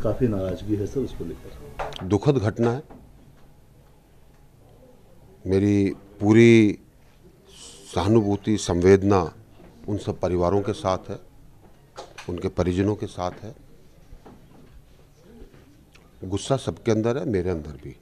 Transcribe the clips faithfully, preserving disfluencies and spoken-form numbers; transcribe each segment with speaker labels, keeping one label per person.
Speaker 1: काफ़ी नाराज़गी है सर उसको लेकर।
Speaker 2: दुखद घटना है। मेरी पूरी सहानुभूति संवेदना उन सब परिवारों के साथ है, उनके परिजनों के साथ है। गुस्सा सबके अंदर है, मेरे अंदर भी।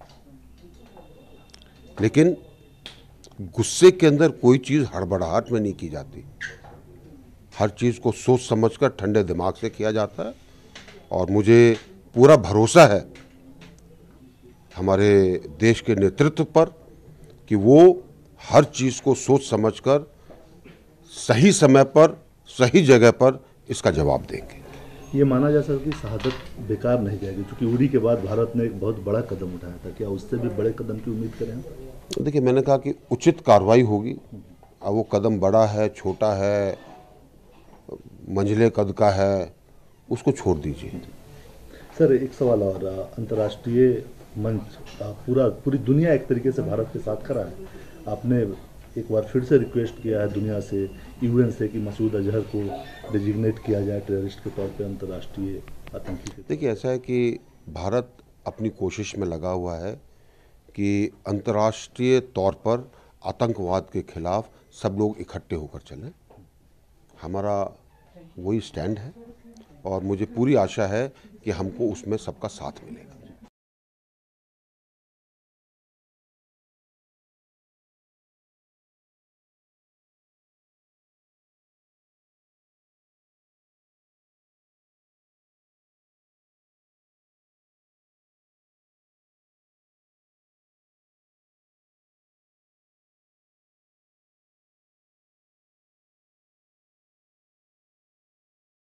Speaker 2: लेकिन गुस्से के अंदर कोई चीज़ हड़बड़ाहट में नहीं की जाती। हर चीज़ को सोच समझकर ठंडे दिमाग से किया जाता है और मुझे पूरा भरोसा है हमारे देश के नेतृत्व पर कि वो हर चीज़ को सोच समझकर सही समय पर सही जगह पर इसका जवाब देंगे।
Speaker 1: ये माना जा सकता है कि शहादत बेकार नहीं जाएगी, क्योंकि उरी के बाद भारत ने एक बहुत बड़ा कदम उठाया था। क्या उससे भी बड़े कदम की उम्मीद करें?
Speaker 2: देखिए, मैंने कहा कि उचित कार्रवाई होगी। अब वो कदम बड़ा है, छोटा है, मंझले कद का है, उसको छोड़ दीजिए।
Speaker 1: सर एक सवाल और, अंतर्राष्ट्रीय मंच पूरा पूरी दुनिया एक तरीके से भारत के साथ खड़ा है। आपने एक बार फिर से रिक्वेस्ट किया है दुनिया से, यूएन से, कि मसूद अजहर को डिजिग्नेट किया जाए टेररिस्ट के तौर पे, अंतर्राष्ट्रीय आतंकी।
Speaker 2: देखिए, ऐसा है कि भारत अपनी कोशिश में लगा हुआ है कि अंतर्राष्ट्रीय तौर पर आतंकवाद के खिलाफ सब लोग इकट्ठे होकर चलें। हमारा वही स्टैंड है और मुझे पूरी आशा है कि हमको उसमें सबका साथ मिलेगा।